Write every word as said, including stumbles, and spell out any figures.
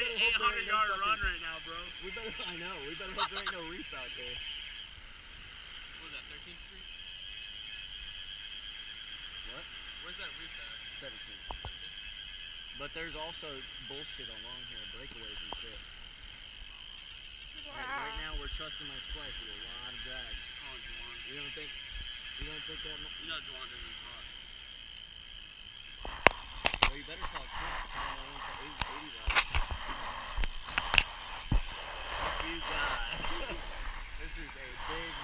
eight hundred yard run right now, bro. We better, I know, we better hope there ain't no reef out there. What was that, thirteenth Street? What? Where's that reef at? seventeenth. But there's also bullshit along here, breakaways and shit. Wow. Right, right now we're trusting my splice with a lot of drag. Oh, Juwan. You don't think, you don't think that? You know Juwan doesn't talk. Well, you better talk.